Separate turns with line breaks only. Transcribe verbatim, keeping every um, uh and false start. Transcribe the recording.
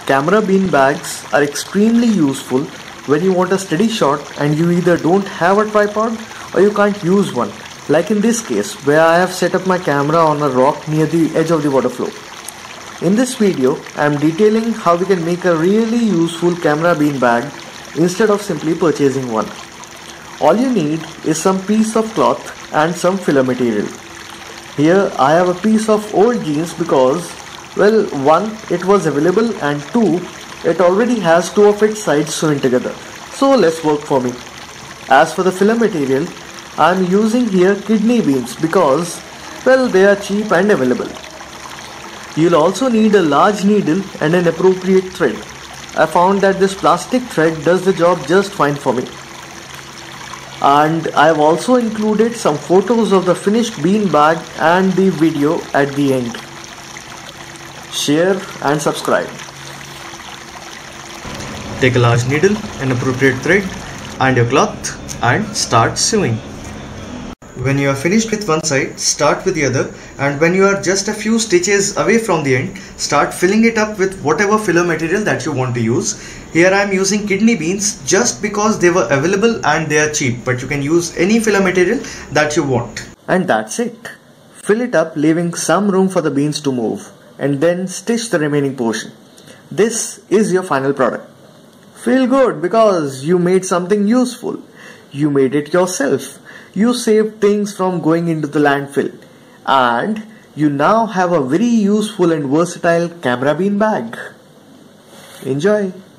Camera bean bags are extremely useful when you want a steady shot and you either don't have a tripod or you can't use one, like in this case where I have set up my camera on a rock near the edge of the water flow. In this video, I am detailing how we can make a really useful camera bean bag instead of simply purchasing one. All you need is some piece of cloth and some filler material. Here I have a piece of old jeans because, well, one, it was available, and two, it already has two of its sides sewn together. So let's work for me. As for the filler material, I am using here kidney beans because, well, they are cheap and available. You'll also need a large needle and an appropriate thread. I found that this plastic thread does the job just fine for me. And I have also included some photos of the finished bean bag and the video at the end. Share and subscribe. Take a large needle, an appropriate thread and your cloth and start sewing. When you are finished with one side, start with the other, and when you are just a few stitches away from the end, start filling it up with whatever filler material that you want to use. Here I am using kidney beans just because they were available and they are cheap, but you can use any filler material that you want. And that's it. Fill it up, leaving some room for the beans to move, and then stitch the remaining portion. This is your final product. Feel good because you made something useful. You made it yourself. You saved things from going into the landfill, and you now have a very useful and versatile camera bean bag. Enjoy!